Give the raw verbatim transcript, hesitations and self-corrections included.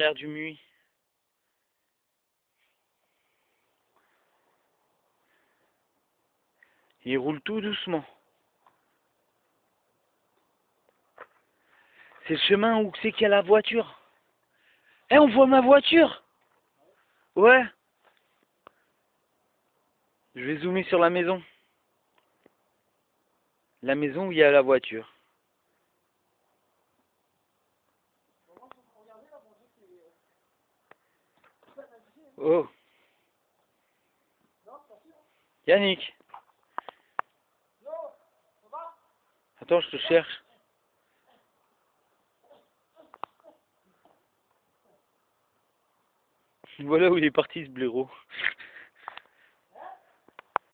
l'air du Muy. Il roule tout doucement. C'est le chemin où c'est qu'il y a la voiture. Eh, on voit ma voiture. Ouais. Je vais zoomer sur la maison. La maison où il y a la voiture. Oh. Yannick. Attends, je te cherche. Voilà où il est parti ce blaireau.